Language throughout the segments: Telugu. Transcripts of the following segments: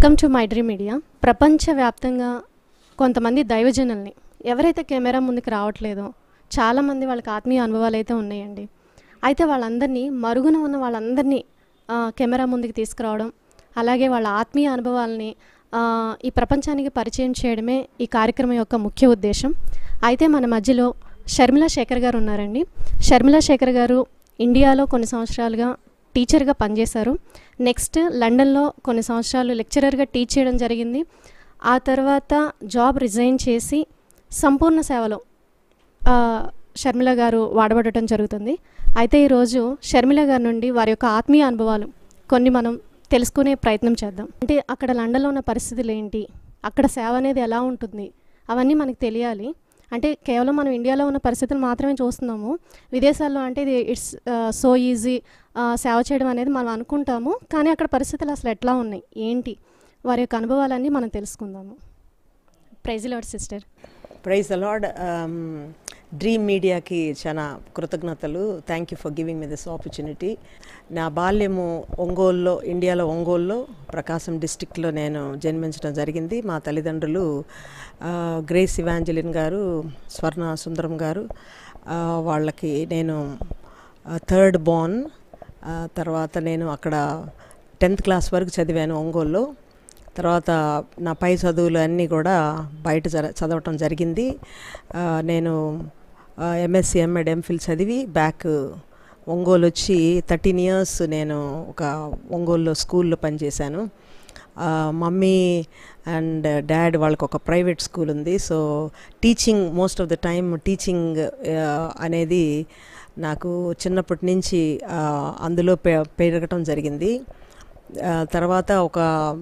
Welcome to my dream media. ప్రపంచవ్యాప్తంగా కొంతమంది దైవజనుల్ని ఎవరైతే కెమెరా ముందుకు రావట్లేదో చాలామంది వాళ్ళకి ఆత్మీయ అనుభవాలు అయితే ఉన్నాయండి. అయితే వాళ్ళందరినీ మరుగున ఉన్న వాళ్ళందరినీ కెమెరా ముందుకు తీసుకురావడం, అలాగే వాళ్ళ ఆత్మీయ అనుభవాలని ఈ ప్రపంచానికి పరిచయం చేయడమే ఈ కార్యక్రమం యొక్క ముఖ్య ఉద్దేశం. అయితే మన మధ్యలో షర్మిలా శేఖర్ గారు ఉన్నారండి. షర్మిలా శేఖర్ గారు ఇండియాలో కొన్ని సంవత్సరాలుగా టీచర్గా పనిచేశారు. నెక్స్ట్ లండన్లో కొన్ని సంవత్సరాలు లెక్చరర్గా టీచ్ చేయడం జరిగింది. ఆ తర్వాత జాబ్ రిజైన్ చేసి సంపూర్ణ సేవలో షర్మిల గారు వాడబడటం జరుగుతుంది. అయితే ఈరోజు షర్మిల గారి నుండి వారి యొక్క ఆత్మీయ అనుభవాలు కొన్ని మనం తెలుసుకునే ప్రయత్నం చేద్దాం. అంటే అక్కడ లండన్లో ఉన్న పరిస్థితులు ఏంటి, అక్కడ సేవ అనేది ఎలా ఉంటుంది, అవన్నీ మనకు తెలియాలి. అంటే కేవలం మనం ఇండియాలో ఉన్న పరిస్థితులు మాత్రమే చూస్తున్నాము. విదేశాల్లో అంటే ఇది ఇట్స్ సో ఈజీ సేవ చేయడం అనేది మనం అనుకుంటాము. కానీ అక్కడ పరిస్థితులు అసలు ఎట్లా ఉన్నాయి, ఏంటి, వారి యొక్క అనుభవాలన్నీ మనం తెలుసుకుందాము. Praise the lord sister. Praise the lord. Dream మీడియాకి చాలా కృతజ్ఞతలు. Thank you for giving me this opportunity. నా బాల్యము ఒంగోలులో, ఇండియాలో ఒంగోలులో, ప్రకాశం డిస్టిక్లో నేను జన్మించడం జరిగింది. మా తల్లిదండ్రులు గ్రేస్ ఇవాంజలిన్ గారు, స్వర్ణ సుందరం గారు. వాళ్ళకి నేను థర్డ్ బోర్న్. తర్వాత నేను అక్కడ 10th క్లాస్ వరకు చదివాను ఒంగోలులో. తర్వాత నా పై చదువులు అన్నీ కూడా బయట చదవటం జరిగింది. నేను ఎంఎస్సి, ఎంఎడ్, ఎంఫిల్ చదివి బ్యాక్ ఒంగోలు వచ్చి 13 years నేను ఒక ఒంగోలులో స్కూల్లో పనిచేశాను. మమ్మీ అండ్ డాడ్ వాళ్ళకి ఒక ప్రైవేట్ స్కూల్ ఉంది. So teaching, most of the time teaching అనేది నాకు చిన్నప్పటి నుంచి అందులో పెరగటం జరిగింది. తర్వాత ఒక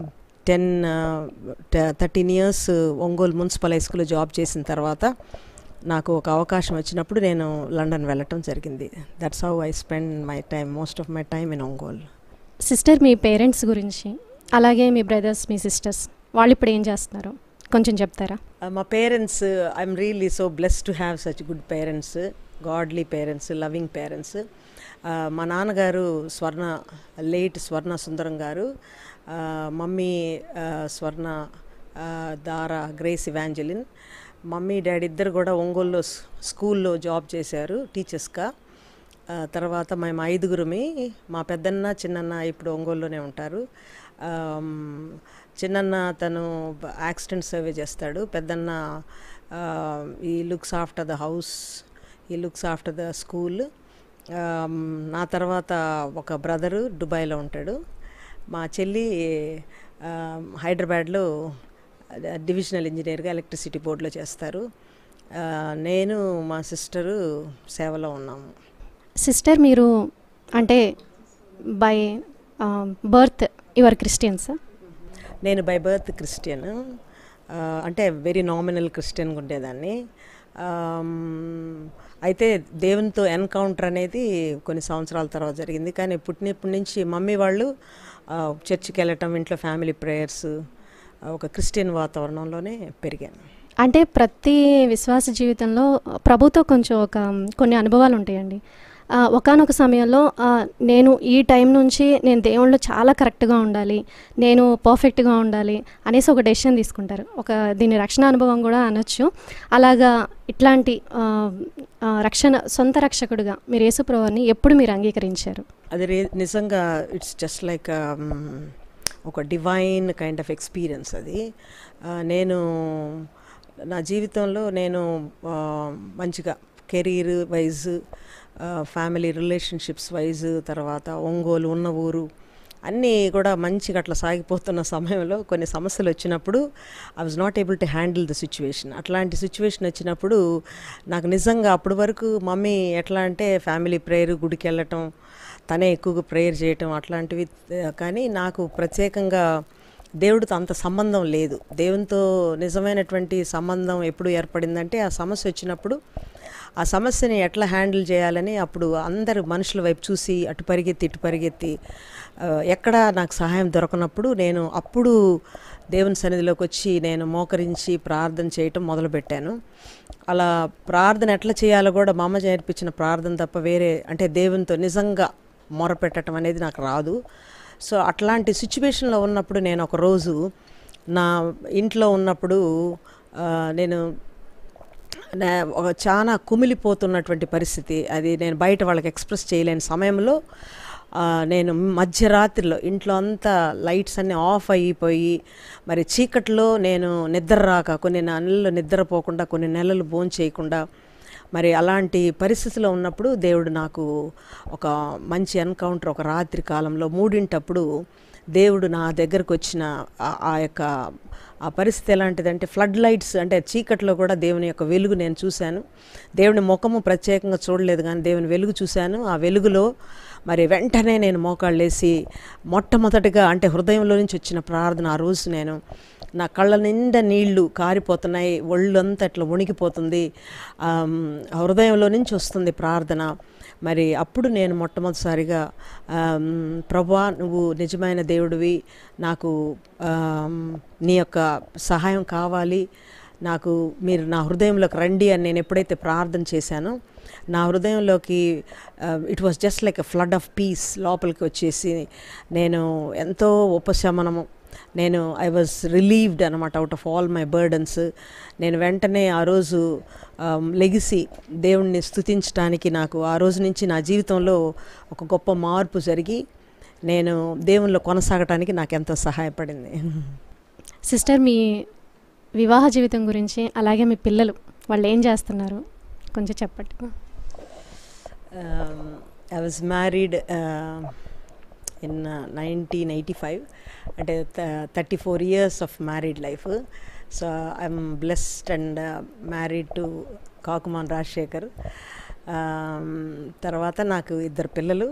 13 years ఒంగోలు మున్సిపల్ హై స్కూల్లో జాబ్ చేసిన తర్వాత నాకు ఒక అవకాశం వచ్చినప్పుడు నేను లండన్ వెళ్ళటం జరిగింది. That's how I spend my time, most of my time in Ongole. Sister, మీ పేరెంట్స్ గురించి, అలాగే మీ బ్రదర్స్, మీ సిస్టర్స్, వాళ్ళు ఇప్పుడు ఏం చేస్తున్నారు కొంచెం చెప్తారా? మా parents, I'm really so blessed to have such good parents, godly parents, loving parents. మా నాన్నగారు లేట్ స్వర్ణ సుందరం గారు, మమ్మీ స్వర్ణ దారా గ్రేస్ ఇవాంజలిన్. మమ్మీ డాడీ ఇద్దరు కూడా ఒంగోలులో స్కూల్లో జాబ్ చేశారు టీచర్స్గా. తర్వాత మేము 5గురుమి. మా పెద్దన్న, చిన్నన్న ఇప్పుడు ఒంగోలులోనే ఉంటారు. చిన్నన్న తను యాక్సిడెంట్ సర్వే చేస్తాడు. పెద్దన్న ఈ లుక్స్ ఆఫ్టర్ ద హౌస్, ఈ లుక్స్ ఆఫ్టర్ ద స్కూల్. నా తర్వాత ఒక బ్రదరు దుబాయ్లో ఉంటాడు. మా చెల్లి హైదరాబాద్లో డివిజనల్ ఇంజనీర్గా ఎలక్ట్రిసిటీ బోర్డులో చేస్తారు. నేను, మా సిస్టరు సేవలో ఉన్నాము. సిస్టర్, మీరు అంటే బై బర్త్ యువర్ క్రిస్టియన్స్? నేను బై బర్త్ క్రిస్టియన్, అంటే వెరీ నామినల్ క్రిస్టియన్గా ఉండేదాన్ని. అయితే దేవునితో ఎన్కౌంటర్ అనేది కొన్ని సంవత్సరాల తర్వాత జరిగింది. కానీ పుట్టినప్పటి నుంచి మమ్మీ వాళ్ళు చర్చికి వెళ్ళటం, ఇంట్లో ఫ్యామిలీ ప్రేయర్స్, ఒక క్రిస్టియన్ వాతావరణంలోనే పెరిగాను. అంటే ప్రతి విశ్వాస జీవితంలో ప్రభుతో కొంచెం కొన్ని అనుభవాలు ఉంటాయండి. ఒకానొక సమయంలో నేను ఈ టైం నుంచి నేను దేవుళ్ళు చాలా కరెక్ట్గా ఉండాలి, నేను పర్ఫెక్ట్గా ఉండాలి అనేసి ఒక డెసిషన్ తీసుకుంటారు. దీన్ని రక్షణ అనుభవం కూడా అనొచ్చు. అలాగా ఇట్లాంటి సొంత రక్షకుడిగా మీరు యేసుప్రభువుని ఎప్పుడు మీరు అంగీకరించారు? అది నిజంగా ఇట్స్ జస్ట్ లైక్ ఒక డివైన్ కైండ్ ఆఫ్ ఎక్స్పీరియన్స్ అది. నేను నా జీవితంలో నేను మంచిగా career wise, family relationships wise, తర్వాత ఒంగోలు ఉన్న ఊరు అన్నీ కూడా మంచిగా అట్లా సాగిపోతున్న సమయంలో కొన్ని సమస్యలు వచ్చినప్పుడు I was not able to handle the situation. అట్లాంటి సిచ్యువేషన్ వచ్చినప్పుడు నాకు నిజంగా అప్పటి వరకు మమ్మీ ఎట్లా అంటే ఫ్యామిలీ ప్రేయర్, గుడికి వెళ్ళటం, తనే ఎక్కువగా ప్రేయర్ చేయటం అట్లాంటివి. కానీ నాకు ప్రత్యేకంగా దేవుడితో అంత సంబంధం లేదు. దేవునితో నిజమైనటువంటి సంబంధం ఎప్పుడు ఏర్పడిందంటే ఆ సమస్య వచ్చినప్పుడు ఆ సమస్యని ఎట్లా హ్యాండిల్ చేయాలని అప్పుడు అందరు మనుషుల వైపు చూసి అటు పరిగెత్తి ఇటు పరిగెత్తి ఎక్కడ నాకు సహాయం దొరకనప్పుడు నేను అప్పుడు దేవుని సన్నిధిలోకి వచ్చి నేను మోకరించి ప్రార్థన చేయటం మొదలుపెట్టాను. అలా ప్రార్థన ఎట్లా చేయాలో కూడా మా అమ్మ నేర్పించిన ప్రార్థన తప్ప వేరే, అంటే దేవునితో నిజంగా మొరపెట్టడం అనేది నాకు రాదు. సో అట్లాంటి సిచ్యువేషన్లో ఉన్నప్పుడు నేను ఒకరోజు నా ఇంట్లో ఉన్నప్పుడు నేను ఒక చాలా కుమిలిపోతున్నటువంటి పరిస్థితి, అది నేను బయట వాళ్ళకి ఎక్స్ప్రెస్ చేయలేని సమయంలో నేను మధ్యరాత్రిలో ఇంట్లో అంతా లైట్స్ అన్నీ ఆఫ్ అయిపోయి మరి చీకట్లో నేను నిద్ర రాక కొన్ని నెలలు నిద్రపోకుండా కొన్ని నెలలు భోంచేయకుండా మరి అలాంటి పరిస్థితిలో ఉన్నప్పుడు దేవుడు నాకు ఒక మంచి ఎన్కౌంటర్, ఒక రాత్రి కాలంలో 3 దేవుడు నా దగ్గరకు వచ్చిన ఆ పరిస్థితి ఎలాంటిదంటే ఫ్లడ్ లైట్స్, అంటే చీకట్లో కూడా దేవుని యొక్క వెలుగు నేను చూశాను. దేవుని ముఖము ప్రత్యేకంగా చూడలేదు కానీ దేవుని వెలుగు చూశాను. ఆ వెలుగులో మరి వెంటనే నేను మోకాళ్ళేసి మొట్టమొదటిగా అంటే హృదయంలో నుంచి వచ్చిన ప్రార్థన ఆ రోజు నేను నా కళ్ళ నిండా నీళ్లు కారిపోతున్నాయి, ఒళ్ళంతా ఇట్లా వణికిపోతుంది, హృదయంలో నుంచి వస్తుంది ప్రార్థన. మరి అప్పుడు నేను మొట్టమొదటిసారిగా ప్రభువా నువ్వు నిజమైన దేవుడివి, నాకు నీ యొక్క సహాయం కావాలి, నాకు మీరు నా హృదయంలోకి రండి అని నేను ఎప్పుడైతే ప్రార్థన చేశానో నా హృదయంలోకి it was just like a flood of peace లోపలికి వచ్చేసి నేను ఎంతో ఉపశమనము, నేను ఐ వాజ్ రిలీవ్డ్ అనమాట out of all my burdens. నేను వెంటనే ఆ రోజు లెగిసి దేవుణ్ణి స్తుతించడానికి నాకు ఆ రోజు నుంచి నా జీవితంలో ఒక గొప్ప మార్పు జరిగి నేను దేవునిలో కొనసాగటానికి నాకు ఎంతో సహాయపడింది. సిస్టర్, మీ వివాహ జీవితం గురించి అలాగే మీ పిల్లలు వాళ్ళు ఏం చేస్తున్నారు కొంచెం చెప్పండి. ఐ వాజ్ మ్యారీడ్ ఇన్ 1985, అంటే 34 years of married life. So I'm blessed and married to Kakumanu Rajasekhar. తర్వాత నాకు ఇద్దరు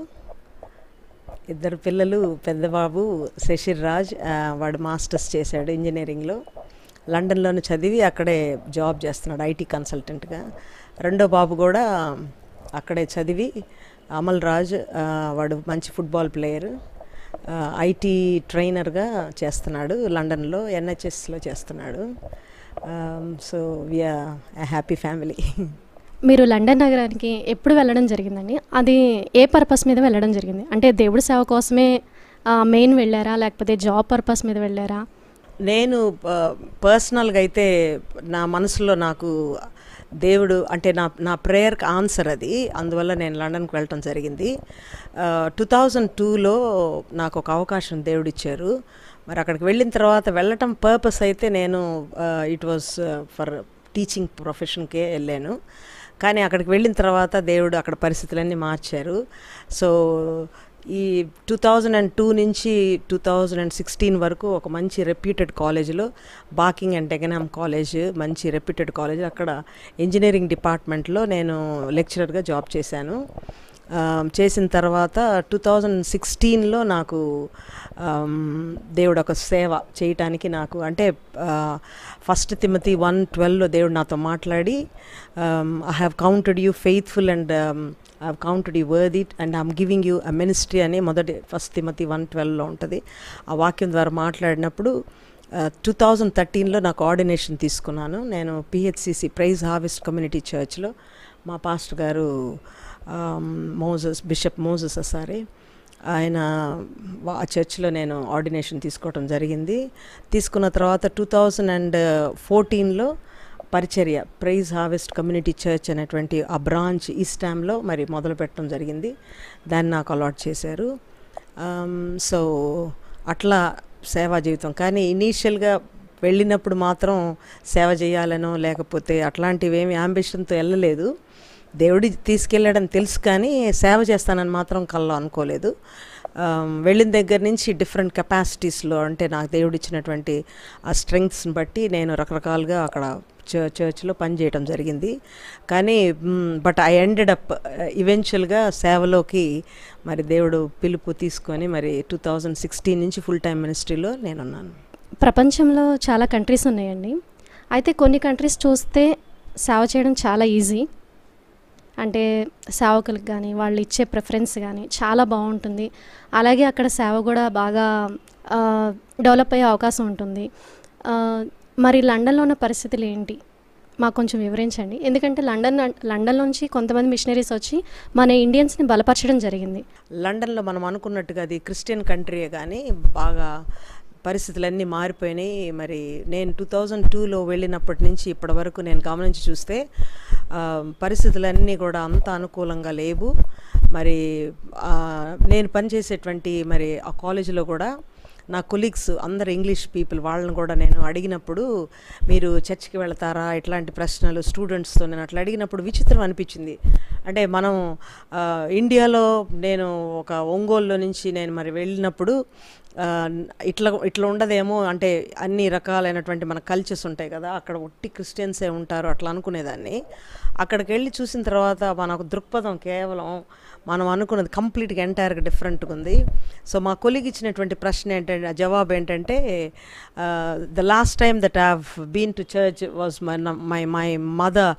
పిల్లలు, పెద్ద బాబు శశిర్ రాజ్, వాడు మాస్టర్స్ చేశాడు ఇంజనీరింగ్లో, లండన్లోనే చదివి అక్కడే జాబ్ చేస్తున్నాడు ఐటీ కన్సల్టెంట్గా. రెండో బాబు కూడా అక్కడే చదివి అమల్ రాజ్, వాడు మంచి ఫుట్బాల్ ప్లేయర్, ఐటీ ట్రైనర్గా చేస్తున్నాడు లండన్లో, NHSలో చేస్తున్నాడు. So we're a happy family. మీరు లండన్ నగరానికి ఎప్పుడు వెళ్ళడం జరిగిందండి? అది ఏ పర్పస్ మీద వెళ్ళడం జరిగింది? అంటే దేవుడి సేవ కోసమే మెయిన్ వెళ్ళారా, లేకపోతే జాబ్ పర్పస్ మీద వెళ్ళారా? నేను పర్సనల్గా అయితే నా మనసులో నాకు దేవుడు అంటే నా ప్రేయర్కి ఆన్సర్ అది, అందువల్ల నేను లండన్కి వెళ్ళటం జరిగింది. 2002లో నాకు ఒక అవకాశం దేవుడిచ్చారు. మరి అక్కడికి వెళ్ళిన తర్వాత వెళ్ళటం పర్పస్ అయితే నేను ఇట్ వాజ్ ఫర్ టీచింగ్ ప్రొఫెషన్కే వెళ్ళాను. కానీ అక్కడికి వెళ్ళిన తర్వాత దేవుడు అక్కడ పరిస్థితులన్నీ మార్చారు. సో ఈ 2002 నుంచి 2016 వరకు ఒక మంచి రెప్యూటెడ్ కాలేజీలో, బాకింగ్ అండ్ డెగెనహామ్ కాలేజ్, మంచి రెప్యూటెడ్ కాలేజ్, అక్కడ ఇంజనీరింగ్ డిపార్ట్మెంట్లో నేను లెక్చరర్గా జాబ్ చేశాను. చేసిన తర్వాత 2016లో నాకు దేవుడు ఒక సేవ చేయటానికి నాకు అంటే 1 Timothy 1:12లో దేవుడు నాతో మాట్లాడి I have counted you faithful and I have counted you worthy and I'm giving you a ministry అని మొదటి 1 Timothy 1:12లో ఉంటుంది. ఆ వాక్యం ద్వారా మాట్లాడినప్పుడు 2013లో నాకు ఆర్డినేషన్ తీసుకున్నాను. నేను PHCC ప్రైజ్ హార్వెస్ట్ కమ్యూనిటీ చర్చ్లో మా పాస్టర్ గారు బిషప్ మోజెస్ అసారే, ఆయన ఆ చర్చ్లో నేను ఆర్డినేషన్ తీసుకోవడం జరిగింది. తీసుకున్న తర్వాత 2014లో పరిచర్య ప్రైజ్ హార్వెస్ట్ కమ్యూనిటీ చర్చ్ అనేటువంటి ఆ బ్రాంచ్ ఈస్టామ్లో మరి మొదలు పెట్టడం జరిగింది. దాన్ని నాకు అలాట్ చేశారు. సో అట్లా సేవా జీవితం. కానీ ఇనీషియల్గా వెళ్ళినప్పుడు మాత్రం సేవ చేయాలనో లేకపోతే అట్లాంటివి ఏమి యాంబిషన్తో వెళ్ళలేదు. దేవుడి తీసుకెళ్ళడం తెలుసు కానీ సేవ చేస్తానని మాత్రం కల్లో అనుకోలేదు. వెళ్ళిన దగ్గర నుంచి డిఫరెంట్ కెపాసిటీస్లో అంటే నాకు దేవుడు ఇచ్చినటువంటి ఆ స్ట్రెంగ్త్స్ని బట్టి నేను రకరకాలుగా అక్కడ చర్చ్లో పనిచేయడం జరిగింది. కానీ బట్ ఐ ఎండెడ్ అప్ ఈవెన్చువల్గా సేవలోకి మరి దేవుడు పిలుపు తీసుకొని మరి 2016 నుంచి ఫుల్ టైం మినిస్ట్రీలో నేనున్నాను. ప్రపంచంలో చాలా కంట్రీస్ ఉన్నాయండి. అయితే కొన్ని కంట్రీస్ చూస్తే సేవ చేయడం చాలా ఈజీ, అంటే సేవకులకు కానీ వాళ్ళు ఇచ్చే ప్రిఫరెన్స్ కానీ చాలా బాగుంటుంది. అలాగే అక్కడ సేవ కూడా బాగా డెవలప్ అయ్యే అవకాశం ఉంటుంది. మరి లండన్లో ఉన్న పరిస్థితులు ఏంటి? మాకు కొంచెం వివరించండి. ఎందుకంటే లండన్ నుంచి కొంతమంది మిషనరీస్ వచ్చి మన ఇండియన్స్ని బలపరచడం జరిగింది. లండన్లో మనం అనుకున్నట్టుగా అది క్రిస్టియన్ కంట్రీయే, కానీ బాగా పరిస్థితులన్నీ మారిపోయినాయి. మరి నేను 2002లో వెళ్ళినప్పటి నుంచి ఇప్పటి వరకు నేను గమనించి చూస్తే పరిస్థితులన్నీ కూడా అంత అనుకూలంగా లేవు. మరి నేను పనిచేసేటువంటి మరి ఆ కాలేజీలో కూడా నా కొలీగ్స్ అందరు ఇంగ్లీష్ పీపుల్, వాళ్ళని కూడా నేను అడిగినప్పుడు మీరు చర్చ్కి వెళ్తారా ఇట్లాంటి ప్రశ్నలు స్టూడెంట్స్తో నేను అట్లా అడిగినప్పుడు విచిత్రం అనిపించింది. అంటే మనం ఇండియాలో నేను ఒక ఒంగోలులో నుంచి నేను మరి వెళ్ళినప్పుడు ఇట్లా ఉండదేమో, అంటే అన్ని రకాలైనటువంటి మన కల్చర్స్ ఉంటాయి కదా, అక్కడ ఒట్టి క్రిస్టియన్సే ఉంటారు అట్లా అనుకునేదాన్ని. అక్కడికి వెళ్ళి చూసిన తర్వాత మనకు దృక్పథం కేవలం మనం అనుకున్నది కంప్లీట్గా ఎంటైర్గా డిఫరెంట్గా ఉంది. సో మా కొలీగ్ ఇచ్చినటువంటి ప్రశ్న ఏంటంటే, జవాబు ఏంటంటే, the last time that I have been to church was my mother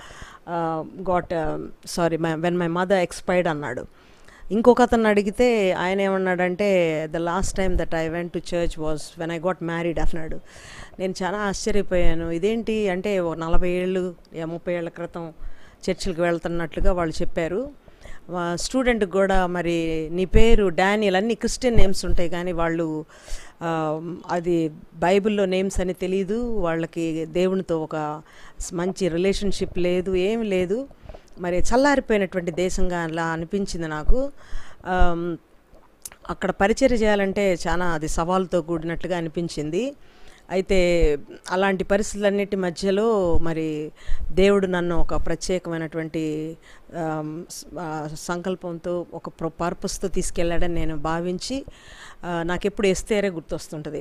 when my mother expired అన్నాడు. ఇంకొక అతను అడిగితే ఆయన ఏమన్నాడంటే, the last time that I went to church was when I got married అన్నాడు. నేను చాలా ఆశ్చర్యపోయాను, ఇదేంటి అంటే 40 ఏళ్ళు 30 ఏళ్ల క్రితం చర్చిలకు వెళ్తున్నట్లుగా వాళ్ళు చెప్పారు. స్టూడెంట్కి కూడా మరి నీ పేరు డానియల్, అన్ని క్రిస్టియన్ నేమ్స్ ఉంటాయి కానీ వాళ్ళు అది బైబిల్లో నేమ్స్ అని తెలీదు, వాళ్ళకి దేవునితో ఒక మంచి రిలేషన్షిప్ లేదు, ఏమి లేదు. మరి చల్లారిపోయినటువంటి దేశంగా అలా అనిపించింది నాకు. అక్కడ పరిచర్య చేయాలంటే చాలా అది సవాలుతో కూడినట్లుగా అనిపించింది. అయితే అలాంటి పరిస్థితులన్నిటి మధ్యలో మరి దేవుడు నన్ను ఒక ప్రత్యేకమైనటువంటి సంకల్పంతో ఒక పర్పస్తో తీసుకెళ్ళాడని నేను భావించి, నాకెప్పుడు ఎస్తేరే గుర్తొస్తుంటుంది.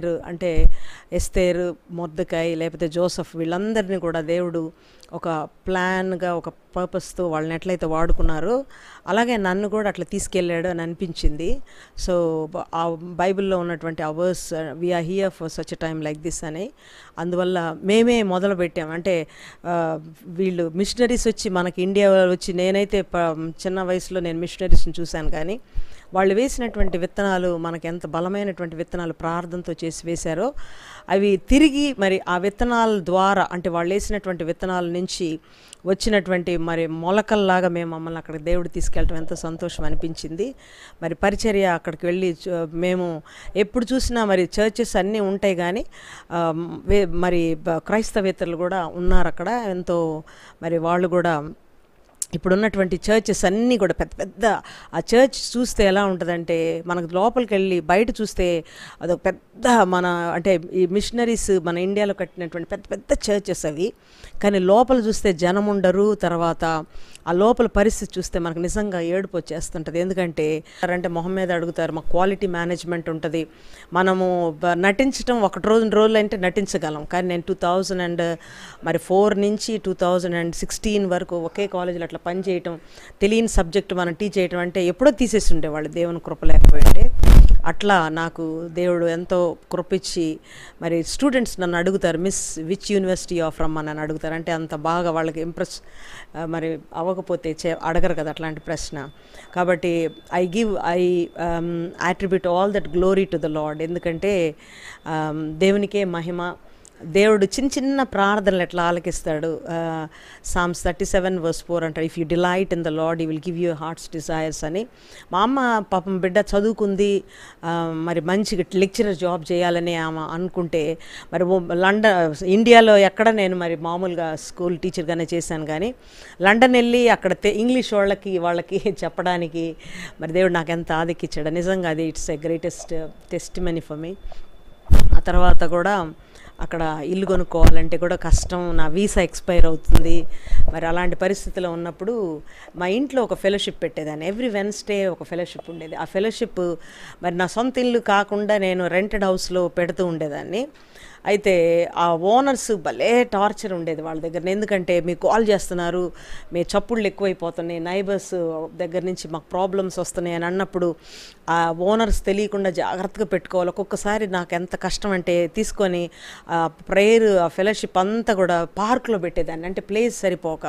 ఎస్తేరు, మొర్దెకాయి, లేకపోతే జోసెఫ్, వీళ్ళందరినీ కూడా దేవుడు ఒక ప్లాన్గా ఒక పర్పస్తో వాళ్ళని ఎట్లయితే వాడుకున్నారో అలాగే నన్ను కూడా అట్లా తీసుకెళ్ళాడు అని అనిపించింది. సో ఆ బైబిల్లో ఉన్నటువంటి ఆ verse, we're here for such a time like this అని, అందువల్ల మేమే మొదలు పెట్టాం. అంటే వీళ్ళు మిషనరీస్ వచ్చి మనకి ఇండియా వచ్చి, నేనైతే చిన్న వయసులో నేను మిషనరీస్ని చూశాను, కానీ వాళ్ళు వేసినటువంటి విత్తనాలు మనకి ఎంత బలమైనటువంటి విత్తనాలు ప్రార్థనతో చేసి వేశారో, అవి తిరిగి మరి ఆ విత్తనాల ద్వారా, అంటే వాళ్ళు వేసినటువంటి విత్తనాల నుంచి వచ్చినటువంటి మరి మొలకల్లాగా మమ్మల్ని అక్కడికి దేవుడు తీసుకెళ్ళటం ఎంతో సంతోషం అనిపించింది. మరి పరిచర్య అక్కడికి వెళ్ళి మేము ఎప్పుడు చూసినా మరి చర్చెస్ అన్నీ ఉంటాయి, కానీ మరి క్రైస్తవేతరులు కూడా ఉన్నారు అక్కడ ఎంతో. మరి వాళ్ళు కూడా ఇప్పుడున్నటువంటి చర్చెస్ అన్నీ కూడా పెద్ద పెద్ద, ఆ చర్చ్ చూస్తే ఎలా ఉంటుందంటే, మనకు లోపలికి వెళ్ళి బయట చూస్తే అదొక పెద్ద అంటే ఈ మిషనరీస్ మన ఇండియాలో కట్టినటువంటి పెద్ద పెద్ద చర్చెస్ అవి, కానీ లోపల చూస్తే జనం ఉండరు. తర్వాత ఆ లోపల పరిస్థితి చూస్తే మనకు నిజంగా ఏడుపు వచ్చేస్తుంటుంది. ఎందుకంటే మొహం మీద అడుగుతారు, మాకు క్వాలిటీ మేనేజ్మెంట్ ఉంటుంది, మనము నటించడం ఒకటి రోజులు అంటే నటించగలం, కానీ నేను 2004 నుంచి 2016 వరకు ఒకే కాలేజీలో అట్లా పనిచేయటం, తెలియని సబ్జెక్ట్ మనం టీచ్ చేయటం అంటే ఎప్పుడో తీసేసి ఉండేవాళ్ళు దేవుని కృప లేకపోయింటే. అట్లా నాకు దేవుడు ఎంతో కృపించి, మరి స్టూడెంట్స్ నన్ను అడుగుతారు, miss which university of from అని అడుగుతారు. అంటే అంత బాగా వాళ్ళకి ఇంప్రెస్ మరి అవ్వకపోతే అడగరు కదా అట్లాంటి ప్రశ్న. కాబట్టి I attribute all that glory to the lord. ఎందుకంటే దేవునికే మహిమ. దేవుడు చిన్న చిన్న ప్రార్థనలు ఎట్లా ఆలకిస్తాడు. Psalms 37:4 అంటారు, if you delight in the lord he will give you heart's desires అని. మా అమ్మ పాపం బిడ్డ చదువుకుంది, మరి మంచిగా లెక్చరర్ జాబ్ చేయాలని ఆమె అనుకుంటే, మరి ఇండియాలో ఎక్కడ నేను మరి మామూలుగా స్కూల్ టీచర్గానే చేశాను, కానీ లండన్ వెళ్ళి అక్కడ ఇంగ్లీష్ వాళ్ళకి చెప్పడానికి మరి దేవుడు నాకు ఎంత ఆదెక్కిచ్చాడు. నిజంగా అది it's a greatest testimony for me. ఆ తర్వాత కూడా అక్కడ ఇల్లు కొనుక్కోవాలంటే కూడా కష్టం, నా వీసా ఎక్స్పైర్ అవుతుంది. మరి అలాంటి పరిస్థితిలో ఉన్నప్పుడు మా ఇంట్లో ఒక ఫెలోషిప్ పెట్టేదాన్ని. ఎవ్రీ వెన్స్డే ఒక ఫెలోషిప్ ఉండేది. ఆ ఫెలోషిప్ మరి నా సొంత ఇల్లు కాకుండా నేను రెంటెడ్ హౌస్లో పెడుతూ ఉండేదాన్ని. అయితే ఆ ఓనర్స్ భలే టార్చర్ ఉండేది వాళ్ళ దగ్గర. ఎందుకంటే మీకు కాల్ చేస్తున్నారు, మీ చప్పుళ్ళు ఎక్కువైపోతున్నాయి, నైబర్స్ దగ్గర నుంచి మాకు ప్రాబ్లమ్స్ వస్తున్నాయి అని అన్నప్పుడు ఆ ఓనర్స్ తెలియకుండా జాగ్రత్తగా పెట్టుకోవాలి. ఒక్కొక్కసారి నాకు ఎంత కష్టం అంటే తీసుకొని ప్రేయర్ ఆ ఫెలోషిప్ అంతా కూడా పార్క్లో పెట్టేదాన్ని, అంటే ప్లేస్ సరిపోక.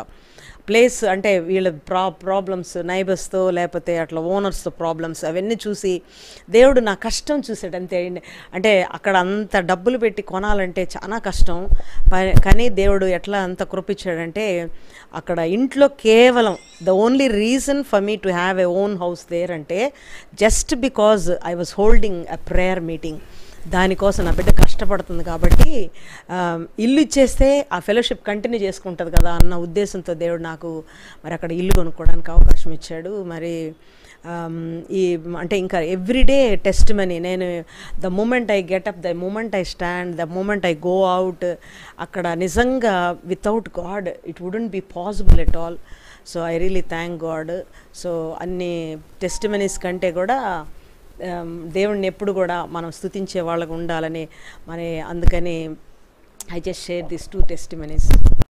ప్లేస్ అంటే వీళ్ళ ప్రాబ్లమ్స్ నైబర్స్తో లేకపోతే అట్లా ఓనర్స్తో ప్రాబ్లమ్స్ అవన్నీ చూసి దేవుడు నా కష్టం చూసాడు అంతే. అంటే అక్కడ అంత డబ్బులు పెట్టి కొనాలంటే చాలా కష్టం, కానీ దేవుడు ఎట్లా అంత కృపించాడంటే అక్కడ ఇంట్లో కేవలం the only reason for me to have a own house there అంటే just because I was holding a prayer meeting. దానికోసం నా బిడ్డ కష్టపడుతుంది కాబట్టి ఇల్లు ఇచ్చేస్తే ఆ ఫెలోషిప్ కంటిన్యూ చేసుకుంటుంది కదా అన్న ఉద్దేశంతో దేవుడు నాకు మరి అక్కడ ఇల్లు కొనుక్కోవడానికి అవకాశం ఇచ్చాడు. మరి ఈ అంటే ఇంకా ఎవ్రీడే టెస్ట్ మనీ. నేను the moment I get up, the moment I stand, the moment I go out, అక్కడ నిజంగా without God it wouldn't be possible at all. So I really thank God. So అన్ని టెస్ట్ మనీస్ కంటే కూడా దేవుణ్ణి ఎప్పుడు కూడా మనం స్తుతించే వాళ్ళకు ఉండాలని మరి అందుకని I just share this 2 testimonies.